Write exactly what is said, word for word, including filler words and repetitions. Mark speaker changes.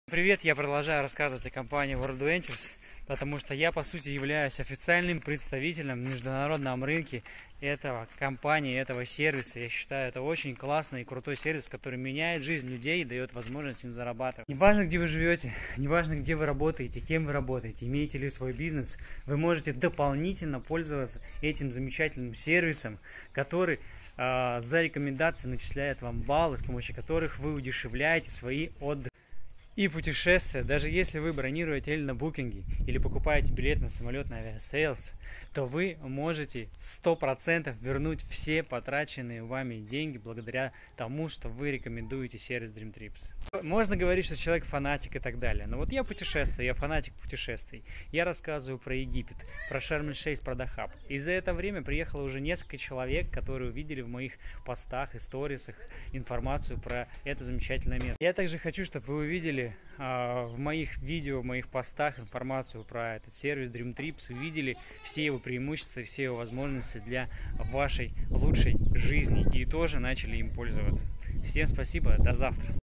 Speaker 1: Привет, я продолжаю рассказывать о компании World Ventures, потому что я, по сути, являюсь официальным представителем на международном рынке этого компании, этого сервиса. Я считаю, это очень классный и крутой сервис, который меняет жизнь людей и дает возможность им зарабатывать. Неважно, где вы живете, неважно, где вы работаете, кем вы работаете, имеете ли свой бизнес, вы можете дополнительно пользоваться этим замечательным сервисом, который э, за рекомендации начисляет вам баллы, с помощью которых вы удешевляете свои отдыхи и путешествия. Даже если вы бронируете или на букинге, или покупаете билет на самолет на авиасейлс, то вы можете сто процентов вернуть все потраченные вами деньги благодаря тому, что вы рекомендуете сервис Dream Trips. Можно говорить, что человек фанатик и так далее, но вот я путешествую, я фанатик путешествий. Я рассказываю про Египет, про Шарм-эль-Шейх, про Дахаб. И за это время приехало уже несколько человек, которые увидели в моих постах и сторисах информацию про это замечательное место. Я также хочу, чтобы вы увидели а, в моих видео, в моих постах информацию про этот сервис Dream Trips, увидели все его преимущества, все его возможности для вашей лучшей жизни и тоже начали им пользоваться. Всем спасибо, до завтра.